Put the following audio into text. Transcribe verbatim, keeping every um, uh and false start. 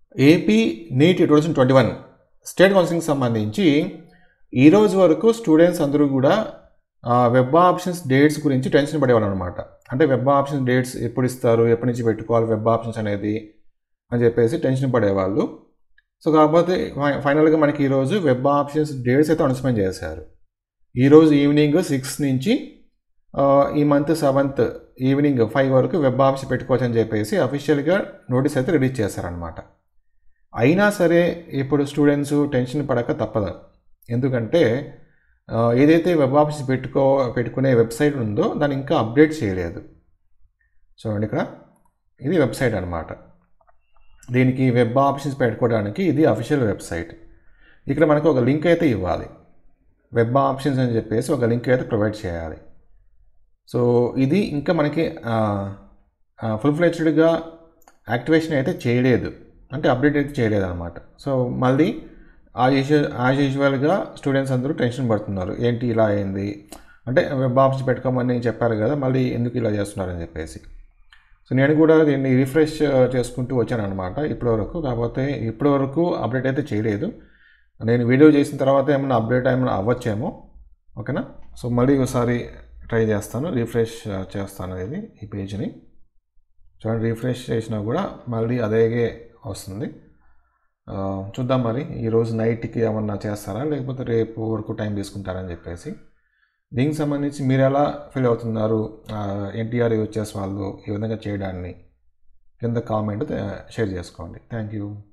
AP NEET two thousand twenty one state counselling సంబంధించి ఈరోజు వరకు స్టూడెంట్స్ అందరూ కూడా వెబ్ ఆప్షన్స్ డేట్స్ గురించి టెన్షన్ పడేవాళ్ళు అనమాట. అంటే వెబ్ ఆప్షన్స్ డేట్స్ ఎప్పుడు ఇస్తారు, ఎప్పటి నుంచి పెట్టుకోవాలి వెబ్ ఆప్షన్స్ అనేది అని చెప్పేసి టెన్షన్ పడేవాళ్ళు. సో కాకపోతే ఫైనల్గా మనకి ఈరోజు వెబ్ ఆప్షన్స్ డేట్స్ అయితే అనౌన్స్మెంట్ చేశారు. ఈరోజు ఈవినింగ్ సిక్స్ నుంచి ఈ మంత్ సెవెంత్ ఈవినింగ్ ఫైవ్ వరకు వెబ్ ఆప్షన్ పెట్టుకోవచ్చు అని చెప్పేసి అఫీషియల్గా నోటీస్ అయితే రిలీజ్ చేశారనమాట. అయినా సరే ఇప్పుడు స్టూడెంట్స్ టెన్షన్ పడక తప్పదు. ఎందుకంటే ఏదైతే వెబ్ ఆప్షన్స్ పెట్టుకో పెట్టుకునే వెబ్సైట్ ఉందో దాన్ని ఇంకా అప్డేట్ చేయలేదు. చూడండి, ఇక్కడ ఇది వెబ్సైట్ అనమాట. దీనికి వెబ్ ఆప్షన్స్ పెట్టుకోవడానికి ఇది అఫీషియల్ వెబ్సైట్. ఇక్కడ మనకు ఒక లింక్ అయితే ఇవ్వాలి. వెబ్ ఆప్షన్స్ అని చెప్పేసి ఒక లింక్ అయితే ప్రొవైడ్ చేయాలి. సో ఇది ఇంకా మనకి ఫుల్ ఫ్లెడ్జ్డ్గా యాక్టివేషన్ అయితే చేయలేదు, అంటే అప్డేట్ అయితే చేయలేదు అనమాట. సో మళ్ళీ యాజ్ యూజువల్ యాజ్ యూజువల్గా స్టూడెంట్స్ అందరూ టెన్షన్ పడుతున్నారు. ఏంటి ఇలా అయింది, అంటే వెబ్ ఆప్షన్స్ పెట్టుకోమని చెప్పారు కదా, మళ్ళీ ఎందుకు ఇలా చేస్తున్నారని చెప్పేసి. సో నేను కూడా దీన్ని రిఫ్రెష్ చేసుకుంటూ వచ్చాను అనమాట ఇప్పటివరకు. కాకపోతే ఇప్పటివరకు అప్డేట్ అయితే చేయలేదు. నేను వీడియో చేసిన తర్వాత ఏమైనా అప్డేట్ ఏమైనా అవ్వచ్చేమో. ఓకేనా. సో మళ్ళీ ఒకసారి ట్రై చేస్తాను, రిఫ్రెష్ చేస్తాను ఇది ఈ పేజ్ని. చూడండి, రిఫ్రెష్ చేసినా కూడా మళ్ళీ అదేగే వస్తుంది. చూద్దాం మరి ఈరోజు నైట్కి ఏమన్నా చేస్తారా లేకపోతే రేపు వరకు టైం తీసుకుంటారని చెప్పేసి. దీనికి సంబంధించి మీరు ఎలా ఫీల్ అవుతున్నారు, ఎన్టీఆర్ యూజ్ చేసే వాళ్ళు ఈ విధంగా చేయడాన్ని కింద కామెంట్ షేర్ చేసుకోండి. Thank you.